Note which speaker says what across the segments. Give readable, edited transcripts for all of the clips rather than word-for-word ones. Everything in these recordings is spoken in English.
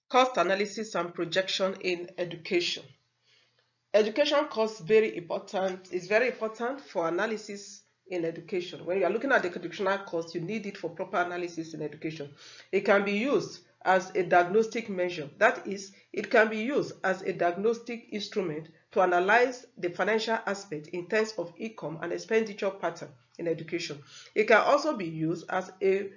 Speaker 1: Cost analysis and projection in education. Education cost is very important for analysis in education. When you are looking at the educational cost, you need it for proper analysis in education. It can be used as a diagnostic measure. That is, it can be used as a diagnostic instrument to analyze the financial aspect in terms of income and expenditure pattern in education. It can also be used as a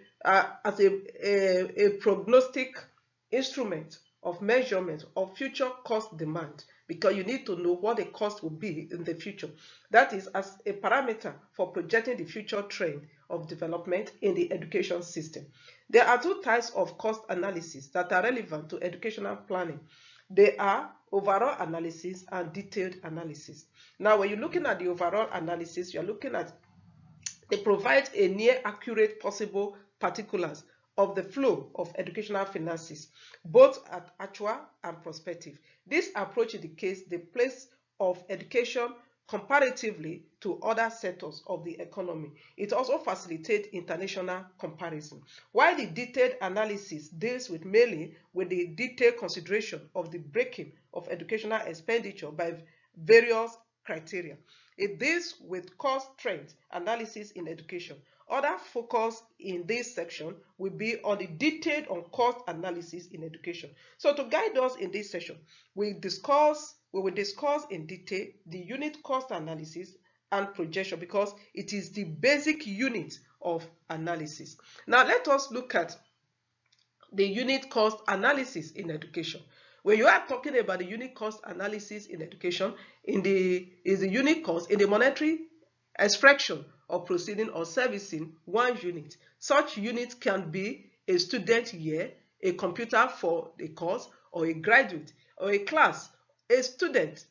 Speaker 1: prognostic instrument of measurement of future cost demand, because you need to know what the cost will be in the future. That is as a parameter for projecting the future trend of development in the education system. There are two types of cost analysis that are relevant to educational planning. They are overall analysis and detailed analysis. Now, when you're looking at the overall analysis, you're looking at it provides a near accurate possible particulars of the flow of educational finances, both at actual and prospective. This approach indicates the place of education comparatively to other sectors of the economy. It also facilitates international comparison. While the detailed analysis deals with mainly with the detailed consideration of the breaking of educational expenditure by various criteria. It deals with cost trend analysis in education. Other focus in this section will be on the detailed on cost analysis in education. So to guide us in this session, we will discuss in detail the unit cost analysis and projection, because it is the basic unit of analysis. Now let us look at the unit cost analysis in education. When you are talking about the unit cost analysis in education, is the unit cost in the monetary expression of proceeding or servicing one unit. Such unit can be a student year, a computer for the course, or a graduate, or a class, a student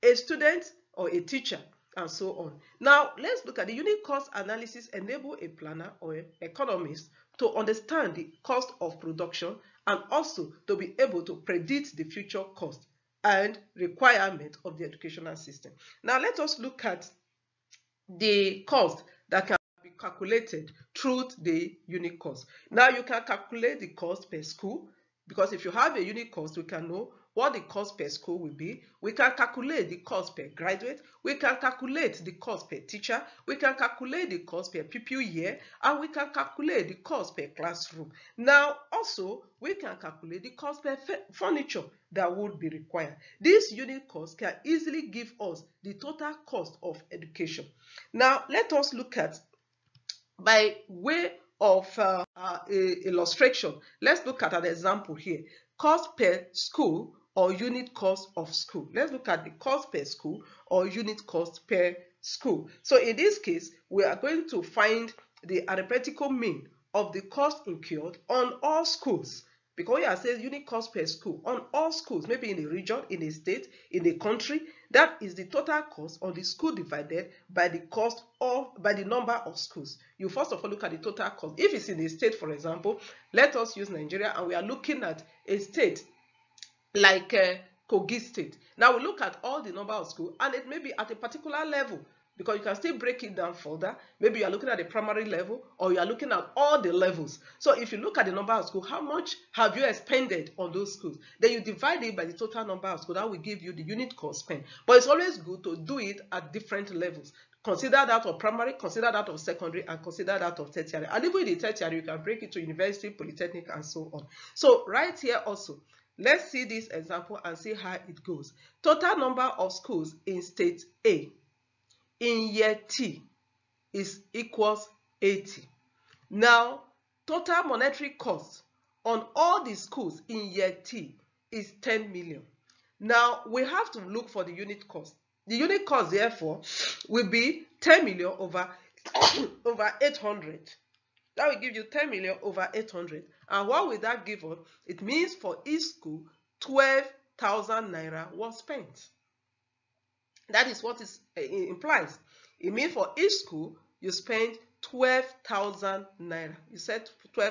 Speaker 1: or a teacher, and so on. Now, let's look at the unit cost analysis enable a planner or an economist to understand the cost of production and also to be able to predict the future cost and requirement of the educational system. Now, let us look at the cost that can be calculated through the unit cost. Now, you can calculate the cost per school, because if you have a unit cost, we can know what the cost per school will be. We can calculate the cost per graduate. We can calculate the cost per teacher. We can calculate the cost per pupil year, and we can calculate the cost per classroom. Now, also, we can calculate the cost per furniture that would be required. This unit cost can easily give us the total cost of education. Now, let us look at, by way of illustration, let's look at an example here. Cost per school or unit cost of school. Let's look at the cost per school or unit cost per school. So in this case, we are going to find the arithmetical mean of the cost incurred on all schools, because here says unit cost per school on all schools, maybe in a region, in a state, in a country. That is the total cost on the school divided by the number of schools. You first of all look at the total cost. If it's in a state, for example, let us use Nigeria, and we are looking at a state like Kogi State. Now we look at all the number of schools, and it may be at a particular level, because you can still break it down further. Maybe you are looking at the primary level, or you are looking at all the levels. So if you look at the number of schools, how much have you expended on those schools? Then you divide it by the total number of schools. That will give you the unit cost spent. But it's always good to do it at different levels. Consider that of primary, consider that of secondary, and consider that of tertiary. And even in the tertiary, you can break it to university, polytechnic, and so on. So right here also, let's see this example and see how it goes. Total number of schools in state A in year T is equals 80. Now, total monetary cost on all the schools in year T is 10 million. Now, we have to look for the unit cost. The unit cost, therefore, will be 10 million over 800. That will give you 10 million over 800. And what will that give us? It means for each school, 12,000 naira was spent. That is what it implies. It means for each school, you spend 12,000 naira. You said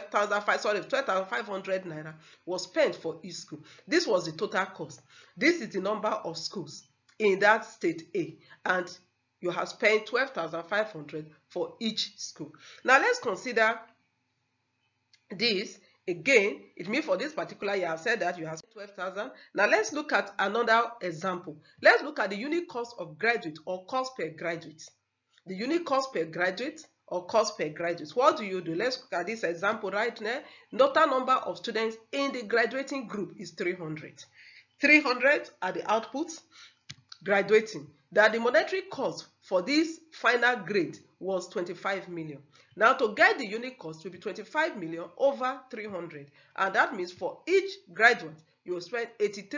Speaker 1: 12,500 naira was spent for each school. This was the total cost. This is the number of schools in that state A, and you have spent 12,500 for each school. Now let's consider this Again, it means for this particular year, I've said that you have 12,000. Now let's look at another example. Let's look at the unit cost of graduate or cost per graduate. The unit cost per graduate or cost per graduate. What do? Let's look at this example right now. Total number of students in the graduating group is 300. 300 are the outputs graduating. That the monetary cost for this final grade was 25 million. Now to get the unit cost will be 25 million over 300, and that means for each graduate you will spend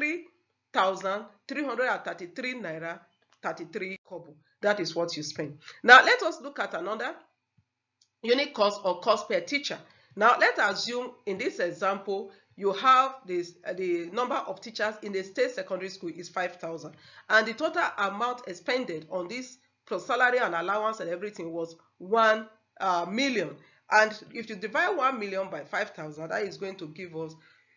Speaker 1: 83,333 naira 33 kobo. That is what you spend. Now let us look at another unit cost or cost per teacher. Now let's assume in this example you have this the number of teachers in the state secondary school is 5,000, and the total amount expended on this plus salary and allowance and everything was 1 million. And if you divide 1 million by 5,000, that is going to give us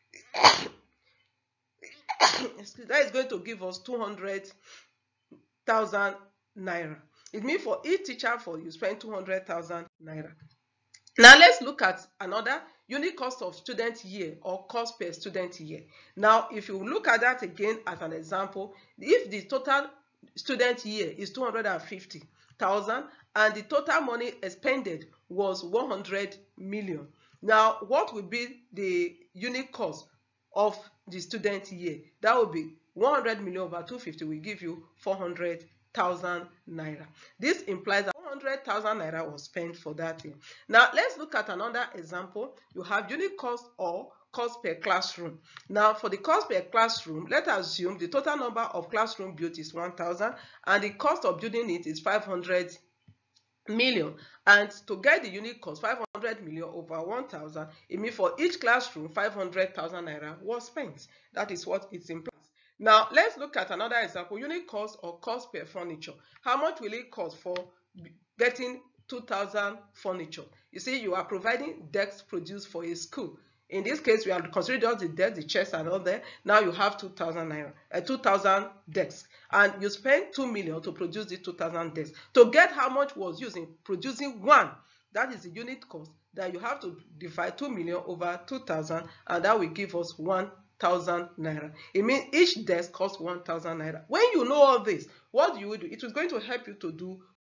Speaker 1: that is going to give us 200,000 naira. It means for each teacher you spend 200,000 naira. Now let's look at another unit cost of student year or cost per student year. Now if you look at that again as an example, if the total student year is 250,000 and the total money expended was 100 million, now what will be the unit cost of the student year? That will be 100 million over 250 will give you 400,000 naira. This implies that 100,000 naira was spent for that thing. Now let's look at another example. You have unit cost or cost per classroom. Now for the cost per classroom, let's assume the total number of classroom built is 1,000 and the cost of building it is 500 million. And to get the unit cost 500 million over 1,000, it means for each classroom 500,000 naira was spent. That is what it implies. Now let's look at another example. Unit cost or cost per furniture. How much will it cost for getting 2,000 furniture? You see, you are providing desks produced for a school. In this case, we are considering just the desk, the chairs and all that. Now you have 2,000 naira, 2,000 desks, and you spend 2 million to produce the 2,000 desks. To get how much was used in producing one, that is the unit cost that you have to divide 2 million over 2,000, and that will give us 1,000 naira. It means each desk costs 1,000 naira. When you know all this, what you will do, it is going to help you to do